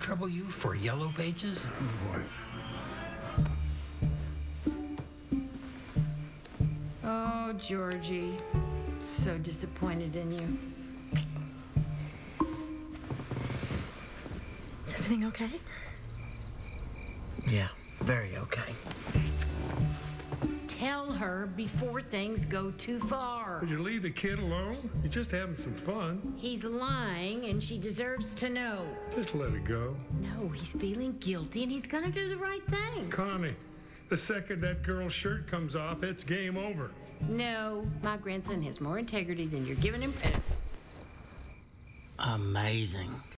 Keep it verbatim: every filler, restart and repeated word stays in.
trouble you for yellow pages? Oh, boy. Oh, Georgie. So disappointed in you. Is everything okay? Yeah, very okay. Tell her before things go too far. Would you leave the kid alone? You're just having some fun. He's lying, and she deserves to know. Just let it go. No, he's feeling guilty, and he's gonna do the right thing. Connie, the second that girl's shirt comes off, it's game over. No, my grandson has more integrity than you're giving him credit. Amazing.